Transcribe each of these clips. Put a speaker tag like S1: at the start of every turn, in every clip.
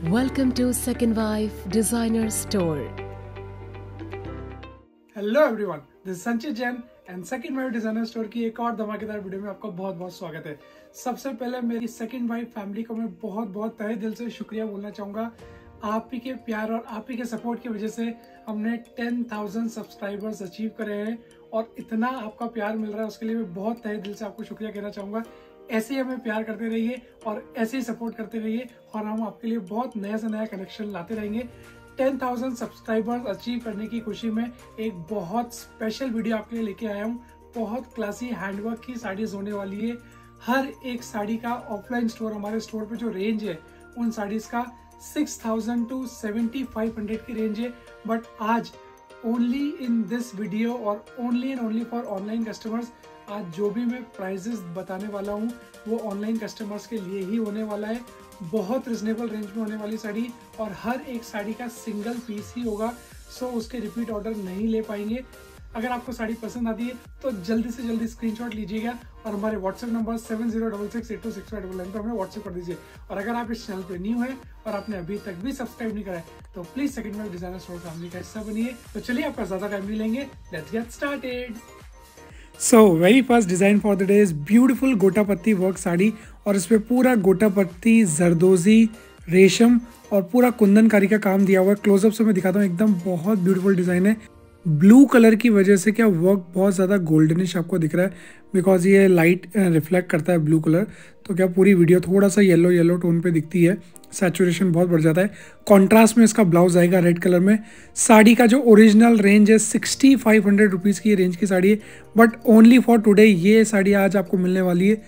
S1: Welcome to Second Wife Designer Store.
S2: Hello everyone, this is Sanchit Jain and second wife designer store की एक और धमाकेदार video में आपका बहुत बहुत स्वागत है। सबसे पहले मेरी सेकंड वाइफ फैमिली को मैं बहुत बहुत तहे दिल से शुक्रिया बोलना चाहूँगा। आप ही के प्यार और आप ही के सपोर्ट की वजह से हमने 10,000 सब्सक्राइबर्स अचीव करे हैं और इतना आपका प्यार मिल रहा है, उसके लिए मैं बहुत तहे दिल से आपको शुक्रिया कहना चाहूँगा। ऐसे ही हमें प्यार करते रहिए और ऐसे ही सपोर्ट करते रहिए और हम आपके लिए बहुत नया से नया कनेक्शन लाते रहेंगे। 10,000 सब्सक्राइबर्स अचीव करने की खुशी में एक बहुत स्पेशल वीडियो आपके लिए लेके आया हूँ। बहुत क्लासी हैंडवर्क की साड़ीज होने वाली है। हर एक साड़ी का ऑफलाइन स्टोर, हमारे स्टोर पे जो रेंज है उन साड़ीज का 6,000 to 7,500 की रेंज है। बट आज ओनली इन दिस वीडियो और only and only for online customers, आज जो भी मैं प्राइजेस बताने वाला हूँ वो ऑनलाइन कस्टमर्स के लिए ही होने वाला है। बहुत रिजनेबल रेंज में होने वाली साड़ी और हर एक साड़ी का सिंगल पीस ही होगा, सो उसके रिपीट ऑर्डर नहीं ले पाएंगे। अगर आपको साड़ी पसंद आती है तो जल्दी से जल्दी स्क्रीनशॉट लीजिएगा और हमारे व्हाट्सएप नंबर 7066826599 पर हमें व्हाट्सएप कर दीजिए। और अगर आप इस चैनल पर न्यू है और आपने अभी तक भी सब्सक्राइब नहीं करा है तो please second wife designer store family का हिस्सा बनिए। तो चलिए, आपका ज्यादा टाइम नहीं लेंगे, let's get started. So very first design for the day is beautiful gota patti work sari और इस पर पूरा गोटा पत्ती, जरदोजी, रेशम और पूरा कुंदनकारी का काम दिया हुआ है। क्लोजअप से मैं दिखाता हूँ, एकदम बहुत ब्यूटीफुल डिज़ाइन है। ब्लू कलर की वजह से क्या वर्क बहुत ज़्यादा गोल्डनिश आपको दिख रहा है, बिकॉज ये लाइट रिफ्लेक्ट करता है ब्लू कलर, तो क्या पूरी वीडियो थोड़ा सा येलो येलो टोन पे दिखती है, सैचुरेशन बहुत बढ़ जाता है। कॉन्ट्रास्ट में इसका ब्लाउज आएगा रेड कलर में। साड़ी का जो ओरिजिनल रेंज है 6,500 रुपीज़ की रेंज की साड़ी है, बट ओनली फॉर टुडे ये साड़ी आज आपको मिलने वाली है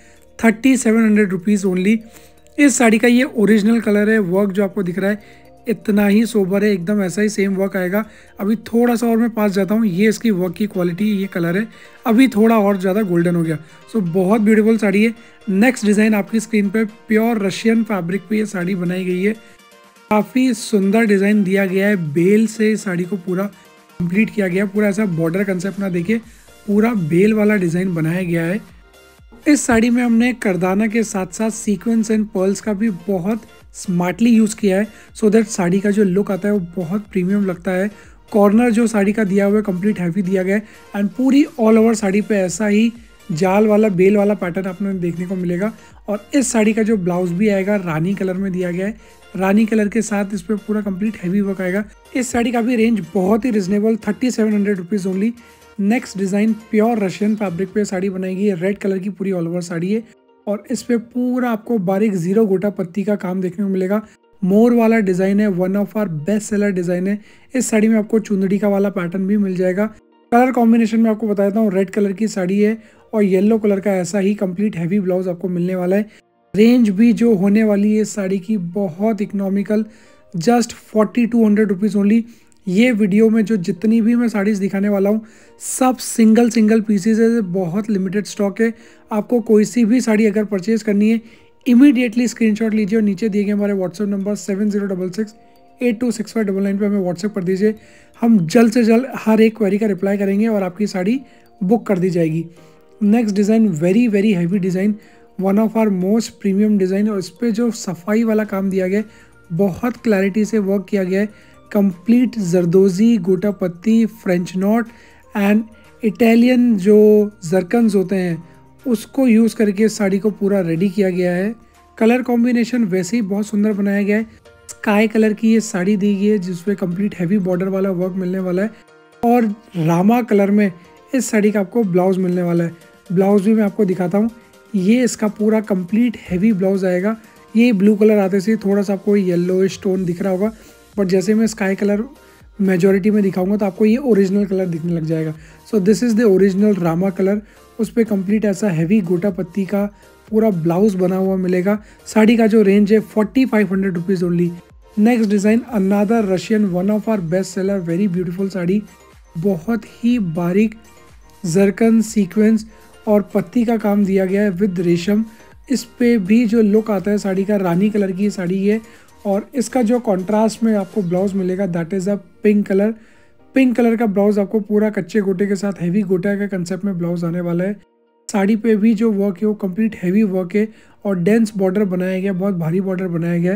S2: 3,700 रुपीज़ ओनली। इस साड़ी का ये ओरिजिनल कलर है। वर्क जो आपको दिख रहा है इतना ही सोबर है, एकदम ऐसा ही सेम वर्क आएगा। अभी थोड़ा सा और मैं पास जाता हूँ, ये इसकी वर्क की क्वालिटी, ये कलर है, अभी थोड़ा और ज़्यादा गोल्डन हो गया। सो बहुत ब्यूटीफुल साड़ी है। नेक्स्ट डिज़ाइन आपकी स्क्रीन पे प्योर रशियन फैब्रिक पे ये साड़ी बनाई गई है। काफ़ी सुंदर डिज़ाइन दिया गया है, बेल से इस साड़ी को पूरा कंप्लीट किया गया। पूरा ऐसा बॉर्डर कंसेप्ट ना देखिए, पूरा बेल वाला डिज़ाइन बनाया गया है। इस साड़ी में हमने करदाना के साथ साथ सीक्वेंस एंड पर्ल्स का भी बहुत स्मार्टली यूज़ किया है, सो दैट साड़ी का जो लुक आता है वो बहुत प्रीमियम लगता है। कॉर्नर जो साड़ी का दिया हुआ है कंप्लीट हैवी दिया गया है एंड पूरी ऑल ओवर साड़ी पे ऐसा ही जाल वाला बेल वाला पैटर्न आपने देखने को मिलेगा। और इस साड़ी का जो ब्लाउज भी आएगा रानी कलर में दिया गया है। रानी कलर के साथ इस पर पूरा कंप्लीट हैवी वर्क आएगा। इस साड़ी का भी रेंज बहुत ही reasonable, 3,700 rupees only. Next design pure Russian fabric पे साड़ी बनाई गई है। रेड कलर की पूरी ऑल ओवर साड़ी है और इस पे पूरा आपको बारीक जीरो गोटा पत्ती का काम देखने को मिलेगा। मोर वाला डिज़ाइन है, one of our best seller design है। इस साड़ी में आपको चुंदड़ी का वाला पैटर्न भी मिल जाएगा। कलर कॉम्बिनेशन में आपको बता देता हूँ, रेड कलर की साड़ी है और येलो कलर का ऐसा ही कंप्लीट हैवी ब्लाउज आपको मिलने वाला है। रेंज भी जो होने वाली है इस साड़ी की बहुत इकोनॉमिकल, जस्ट 4,200 रुपीज़ ओनली। ये वीडियो में जो जितनी भी मैं साड़ीज़ दिखाने वाला हूँ सब सिंगल पीसेज है, बहुत लिमिटेड स्टॉक है। आपको कोई सी भी साड़ी अगर परचेज करनी है इमीडिएटली स्क्रीनशॉट लीजिए और नीचे दिए गए हमारे व्हाट्सएप नंबर 7066826599 पे हमें व्हाट्सएप कर दीजिए। हम जल्द से जल्द हर एक क्वेरी का रिप्लाई करेंगे और आपकी साड़ी बुक कर दी जाएगी। Next design very very heavy design, one of our most premium design, और इस पर जो सफाई वाला काम दिया गया है बहुत क्लैरिटी से वर्क किया गया है। कंप्लीट जरदोजी, गोटा पत्ती, फ्रेंच नॉट एंड इटालियन जो जरकन्स होते हैं उसको यूज़ करके साड़ी को पूरा रेडी किया गया है। कलर कॉम्बिनेशन वैसे ही बहुत सुंदर बनाया गया है। स्काई कलर की ये साड़ी दी गई है जिसपे कंप्लीट हैवी बॉर्डर वाला वर्क मिलने वाला है और रामा कलर में इस साड़ी का आपको ब्लाउज मिलने वाला है। ब्लाउज भी मैं आपको दिखाता हूँ, ये इसका पूरा कंप्लीट हैवी ब्लाउज आएगा। ये ब्लू कलर आते से थोड़ा सा आपको येलो स्टोन दिख रहा होगा, बट जैसे मैं स्काई कलर मेजॉरिटी में दिखाऊंगा तो आपको ये ओरिजिनल कलर दिखने लग जाएगा। So this is the original rama colour. उस पर कंप्लीट ऐसा हैवी गोटा पत्ती का पूरा ब्लाउज बना हुआ मिलेगा। साड़ी का जो रेंज है 4,500 rupees only. Next design another Russian, one of our best seller, very beautiful sari, बहुत ही बारीक जरकन, सीक्वेंस और पत्ती का काम दिया गया है विद रेशम। इस पे भी जो लुक आता है साड़ी का, रानी कलर की साड़ी है और इसका जो कॉन्ट्रास्ट में आपको ब्लाउज मिलेगा that is a pink colour. Pink colour का ब्लाउज आपको पूरा कच्चे गोटे के साथ हैवी गोटा के कंसेप्ट में ब्लाउज आने वाला है। साड़ी पे भी जो वर्क है वो कंप्लीट हैवी वर्क है और डेंस बॉर्डर बनाया गया, बहुत भारी बॉर्डर बनाया गया है।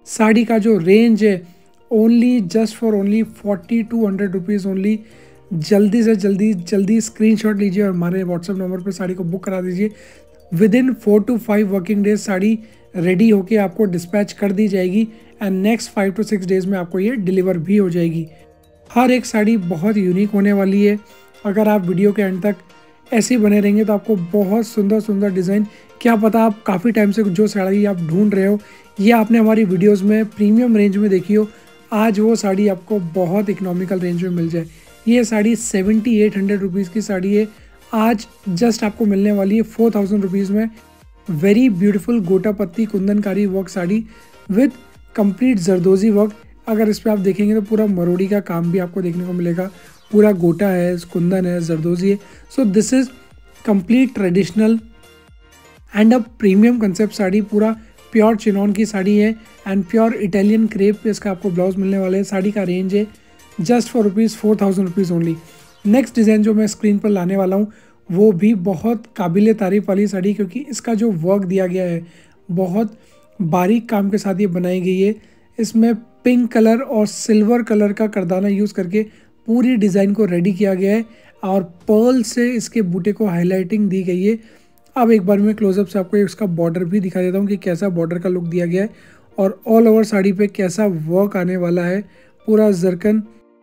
S2: साड़ी का जो रेंज है only just for only 4200 rupees only. जल्दी से जल्दी स्क्रीनशॉट लीजिए और हमारे व्हाट्सएप नंबर पर साड़ी को बुक करा दीजिए। Within 4 to 5 working days sari ready होके आपको डिस्पैच कर दी जाएगी एंड नेक्स्ट 5 to 6 डेज़ में आपको ये डिलीवर भी हो जाएगी। हर एक साड़ी बहुत यूनिक होने वाली है। अगर आप वीडियो के एंड तक ऐसे ही बने रहेंगे तो आपको बहुत सुंदर डिज़ाइन, क्या पता आप काफ़ी टाइम से जो साड़ी आप ढूंढ रहे हो ये आपने हमारी वीडियोस में प्रीमियम रेंज में देखी हो, आज वो साड़ी आपको बहुत इकोनॉमिकल रेंज में मिल जाए। ये साड़ी 7800 रुपीज़ की साड़ी है, आज जस्ट आपको मिलने वाली है 4000 रुपीज़ में। Very beautiful gota patti kundankari work sari with complete zardozi work. अगर इस पर आप देखेंगे तो पूरा मरोड़ी का काम भी आपको देखने को मिलेगा, पूरा गोटा है, कुंदन है, जरदोजी है। So this is complete traditional and a premium concept sari. पूरा प्योर चिनॉन की साड़ी है एंड प्योर इटालियन क्रेप पे इसका आपको ब्लाउज मिलने वाला है। साड़ी का रेंज है just for 4000 rupees only. Next design जो मैं स्क्रीन पर लाने वाला हूँ वो भी बहुत काबिल तारीफ़ वाली साड़ी, क्योंकि इसका जो वर्क दिया गया है बहुत बारीक काम के साथ ये बनाई गई है। इसमें पिंक कलर और सिल्वर कलर का करदाना यूज़ करके पूरी डिज़ाइन को रेडी किया गया है और पर्ल से इसके बूटे को हाईलाइटिंग दी गई है। अब एक बार मैं क्लोजअप से आपको इसका बॉर्डर भी दिखा देता हूँ कि कैसा बॉर्डर का लुक दिया गया है और ऑल ओवर साड़ी पे कैसा वर्क आने वाला है। पूरा जरकन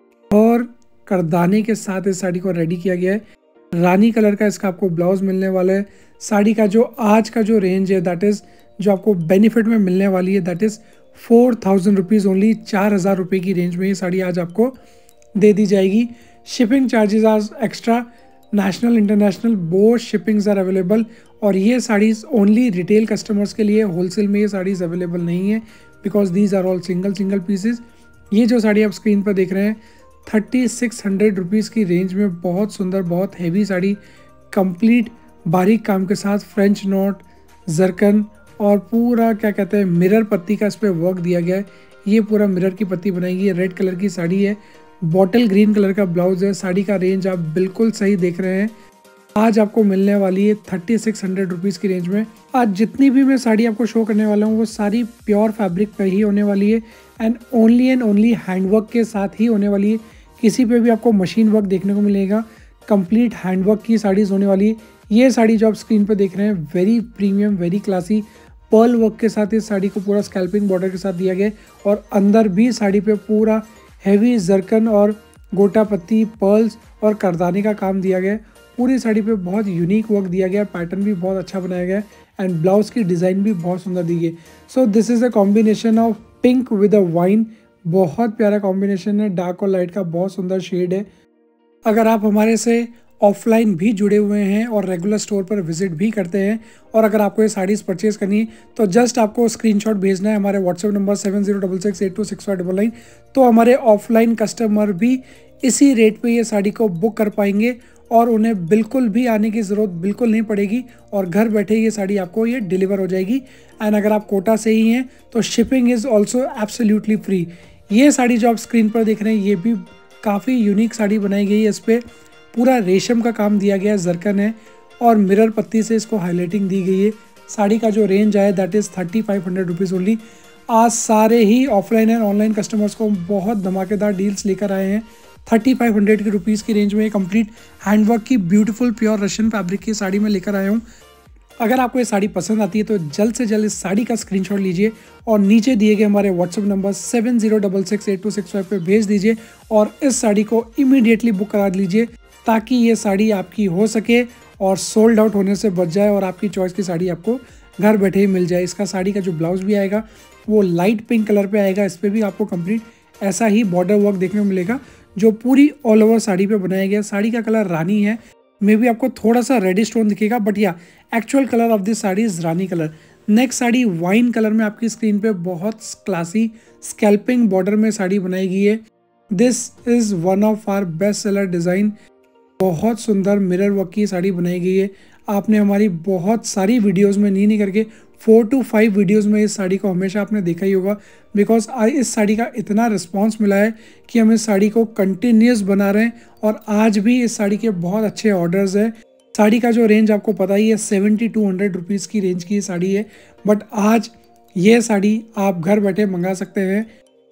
S2: और करदाने के साथ इस साड़ी को रेडी किया गया है। रानी कलर का इसका आपको ब्लाउज मिलने वाला है। साड़ी का जो आज का जो रेंज है दैट इज़ जो आपको बेनिफिट में मिलने वाली है दैट इज़ 4000 रुपीज़ ओनली। 4000 रुपये की रेंज में ये साड़ी आज आपको दे दी जाएगी। Shipping charges are extra, national international both shippings are available. और ये साड़ीज़ ओनली रिटेल कस्टमर्स के लिए, होलसेल में ये साड़ीज़ अवेलेबल नहीं है because these are all single pieces. ये जो साड़ी आप स्क्रीन पर देख रहे हैं 3600 रुपीज़ की रेंज में बहुत सुंदर बहुत हैवी साड़ी, कंप्लीट बारीक काम के साथ फ्रेंच नॉट, जरकन और पूरा क्या कहते हैं मिरर पत्ती का इस पर वर्क दिया गया है। ये पूरा मिरर की पत्ती बनाई गई है। रेड कलर की साड़ी है, बॉटल ग्रीन कलर का ब्लाउज है। साड़ी का रेंज आप बिल्कुल सही देख रहे हैं, आज आपको मिलने वाली है 3600 रुपीज़ की रेंज में। आज जितनी भी मैं साड़ी आपको शो करने वाला हूँ वो सारी प्योर फैब्रिक पर ही होने वाली है एंड ओनली हैंडवर्क के साथ ही होने वाली है। किसी पे भी आपको मशीन वर्क देखने को मिलेगा, कंप्लीट हैंडवर्क की साड़ीज़ होने वाली है। ये साड़ी जो आप स्क्रीन पर देख रहे हैं very premium very classy pearl work के साथ इस साड़ी को पूरा स्कैल्पिंग बॉर्डर के साथ दिया गया और अंदर भी साड़ी पे पूरा हैवी जरकन और गोटा पत्ती पर्ल्स और करदाने का काम दिया गया। पूरी साड़ी पे बहुत यूनिक वर्क दिया गया, पैटर्न भी बहुत अच्छा बनाया गया एंड ब्लाउज की डिज़ाइन भी बहुत सुंदर दी गई। So this is a combination of pink with a wine, बहुत प्यारा कॉम्बिनेशन है, डार्क और लाइट का बहुत सुंदर शेड है। अगर आप हमारे से ऑफलाइन भी जुड़े हुए हैं और रेगुलर स्टोर पर विजिट भी करते हैं और अगर आपको ये साड़ीज़ परचेज़ करनी है तो जस्ट आपको स्क्रीनशॉट भेजना है हमारे व्हाट्सएप नंबर 7066826599। तो हमारे ऑफलाइन कस्टमर भी इसी रेट पे ये साड़ी को बुक कर पाएंगे और उन्हें बिल्कुल भी आने की ज़रूरत बिल्कुल नहीं पड़ेगी और घर बैठे ये साड़ी आपको ये डिलीवर हो जाएगी। एंड अगर आप कोटा से ही हैं तो shipping is also absolutely free. ये साड़ी जो आप स्क्रीन पर देख रहे हैं ये भी काफ़ी यूनिक साड़ी बनाई गई है। इस पर पूरा रेशम का काम दिया गया है, जरकन है और मिरर पत्ती से इसको हाईलाइटिंग दी गई है। साड़ी का जो रेंज आया दैट इज़ 3500 रुपीज़ ओनली। आज सारे ही ऑफलाइन एंड ऑनलाइन कस्टमर्स को बहुत धमाकेदार डील्स लेकर आए हैं। 3500 की रुपीज़ की रेंज में ये कंप्लीट हैंडवर्क की ब्यूटीफुल प्योर रशियन फैब्रिक की साड़ी में लेकर आया हूँ। अगर आपको ये साड़ी पसंद आती है तो जल्द से जल्द इस साड़ी का स्क्रीनशॉट लीजिए और नीचे दिए गए हमारे व्हाट्सएप नंबर 70668265 पे भेज दीजिए और इस साड़ी को इमीडिएटली बुक करा लीजिए ताकि ये साड़ी आपकी हो सके और सोल्ड आउट होने से बच जाए और आपकी चॉइस की साड़ी आपको घर बैठे ही मिल जाए। इसका साड़ी का जो ब्लाउज भी आएगा वो लाइट पिंक कलर पे आएगा। इस पर भी आपको कंप्लीट ऐसा ही बॉर्डर वर्क देखने को मिलेगा जो पूरी ऑल ओवर साड़ी पे बनाया गया। साड़ी का कलर रानी है, मे भी आपको थोड़ा सा रेडिश टोन दिखेगा बट या actual colour of this sari is rani colour. Next sari wine colour में आपकी स्क्रीन पे बहुत क्लासी स्कैल्पिंग बॉर्डर में साड़ी बनाई गई है। This is one of our best seller design. बहुत सुंदर मिरर वर्क की साड़ी बनाई गई है। आपने हमारी बहुत सारी वीडियोस में नहीं करके 4 to 5 वीडियोस में इस साड़ी को हमेशा आपने देखा ही होगा बिकॉज इस साड़ी का इतना रिस्पांस मिला है कि हम इस साड़ी को कंटिन्यूस बना रहे हैं और आज भी इस साड़ी के बहुत अच्छे ऑर्डर्स हैं। साड़ी का जो रेंज आपको पता ही है 7200 रुपीज़ की रेंज की साड़ी है बट आज ये साड़ी आप घर बैठे मंगा सकते हैं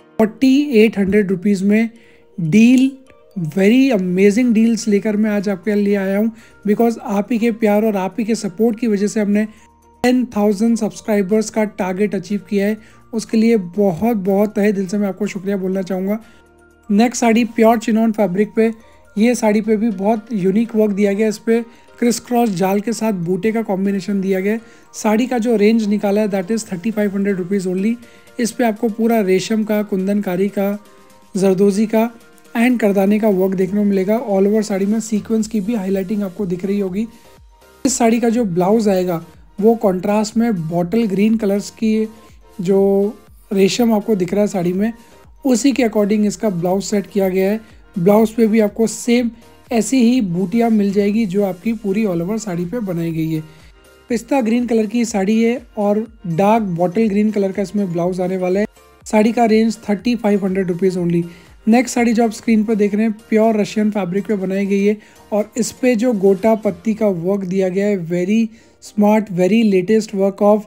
S2: 4800 रुपीज़ में। डील, वेरी अमेजिंग डील्स लेकर मैं आज आपके लिए आया हूँ, बिकॉज आप ही के प्यार और आप ही के सपोर्ट की वजह से हमने 10,000 सब्सक्राइबर्स का टारगेट अचीव किया है। उसके लिए बहुत बहुत तहे दिल से मैं आपको शुक्रिया बोलना चाहूँगा। Next sari pure chiffon fabric पे, ये साड़ी पे भी बहुत यूनिक वर्क दिया गया है। इस पर क्रिस क्रॉस जाल के साथ बूटे का कॉम्बिनेशन दिया गया है। साड़ी का जो रेंज निकाला है दैट इज़ 3500 रुपीज़ ओनली। इस पर आपको पूरा रेशम का, कुंदनकारी का, जरदोजी का एंड करदाने का वर्क देखने को मिलेगा। ऑल ओवर साड़ी में सीक्वेंस की भी हाईलाइटिंग आपको दिख रही होगी। इस साड़ी का जो ब्लाउज़ आएगा वो कॉन्ट्रास्ट में बॉटल ग्रीन कलर्स की जो रेशम आपको दिख रहा है साड़ी में, उसी के अकॉर्डिंग इसका ब्लाउज सेट किया गया है। ब्लाउज पे भी आपको सेम ऐसी ही बूटियाँ मिल जाएगी जो आपकी पूरी ऑल ओवर साड़ी पे बनाई गई है। पिस्ता ग्रीन कलर की साड़ी है और डार्क बॉटल ग्रीन कलर का इसमें ब्लाउज आने वाला है। साड़ी का range 3500 rupees only. Next sari जो आप स्क्रीन पर देख रहे हैं प्योर रशियन फैब्रिक पे बनाई गई है और इस पे जो गोटा पत्ती का वर्क दिया गया है, very smart, very latest work of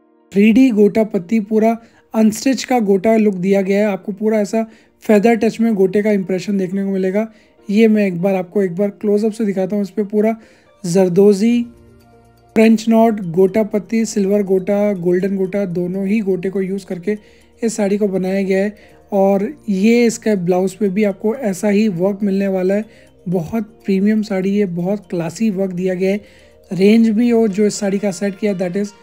S2: 3D gota पत्ती, पूरा अनस्टिच का गोटा लुक दिया गया है। आपको पूरा ऐसा फेदर टच में गोटे का इंप्रेशन देखने को मिलेगा। ये मैं आपको एक बार क्लोजअप से दिखाता हूँ। इस पर पूरा जरदोजी, फ्रेंच नॉट, गोटा पत्ती, सिल्वर गोटा, गोल्डन गोटा, दोनों ही गोटे को यूज़ करके इस साड़ी को बनाया गया है। और ये इसका ब्लाउज पे भी आपको ऐसा ही वर्क मिलने वाला है। बहुत प्रीमियम साड़ी है, बहुत क्लासी वर्क दिया गया है। रेंज भी और जो इस साड़ी का सेट किया दैट इज़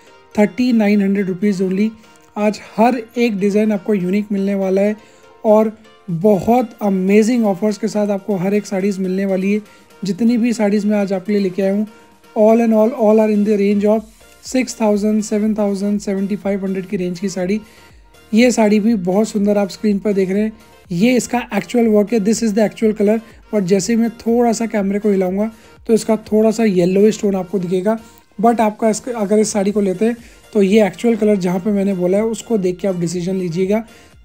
S2: 3900 रुपीज़ ओनली। आज हर एक डिज़ाइन आपको यूनिक मिलने वाला है और बहुत अमेजिंग ऑफर्स के साथ आपको हर एक साड़ीज़ मिलने वाली है। जितनी भी साड़ीज़ मैं आज आपके लिए लेके आया हूँ, all and all are in the range of 6000, 7000, 7500 की रेंज की साड़ी। ये साड़ी भी बहुत सुंदर आप स्क्रीन पर देख रहे हैं। ये इसका एक्चुअल वर्क है, this is the actual colour. But जैसे मैं थोड़ा सा कैमरे को हिलाऊंगा तो इसका थोड़ा सा येलो स्टोन आपको दिखेगा। बट आपका अगर इस साड़ी को लेते हैं तो ये एक्चुअल कलर जहाँ पे मैंने बोला है उसको देख के आप डिसीजन लीजिएगा।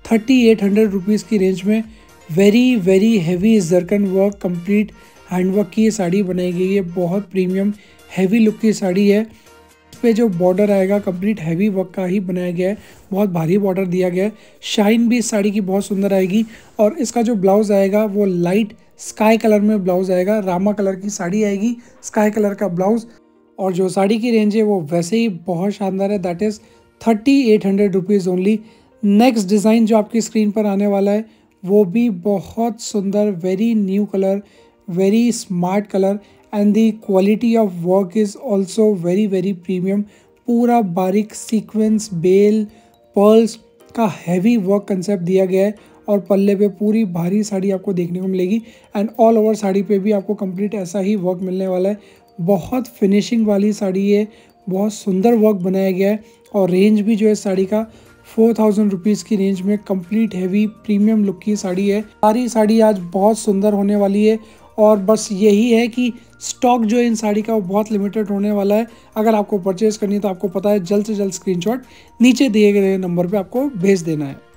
S2: 3800 रुपीज़ की रेंज में very very heavy zircon work, complete handwork की ये साड़ी बनाई गई है। बहुत प्रीमियम हैवी लुक की साड़ी है। इस पे जो बॉर्डर आएगा कंप्लीट हैवी वर्क का ही बनाया गया है, बहुत भारी बॉर्डर दिया गया है। शाइन भी इस साड़ी की बहुत सुंदर आएगी। और इसका जो ब्लाउज़ आएगा वो लाइट स्काई कलर में ब्लाउज़ आएगा। रामा कलर की साड़ी आएगी, स्काई कलर का ब्लाउज़। और जो साड़ी की रेंज है वो वैसे ही बहुत शानदार है, that is 3800 rupees only. Next design जो आपकी स्क्रीन पर आने वाला है वो भी बहुत सुंदर, very new colour, very smart colour and the quality of work is also very very premium. पूरा बारीक सीक्वेंस, बेल, पर्ल्स का हैवी वर्क कंसेप्ट दिया गया है और पल्ले पे पूरी भारी साड़ी आपको देखने को मिलेगी। एंड ऑल ओवर साड़ी पे भी आपको कंप्लीट ऐसा ही वर्क मिलने वाला है। बहुत फिनिशिंग वाली साड़ी है, बहुत सुंदर वर्क बनाया गया है। और रेंज भी जो है साड़ी का 4000 रुपीज़ की रेंज में कंप्लीट हैवी प्रीमियम लुक की साड़ी है। सारी साड़ी आज बहुत सुंदर होने वाली है और बस यही है कि स्टॉक जो है इन साड़ी का वो बहुत लिमिटेड होने वाला है। अगर आपको परचेज़ करनी है तो आपको पता है जल्द से जल्द स्क्रीनशॉट नीचे दिए गए नंबर पे आपको भेज देना है।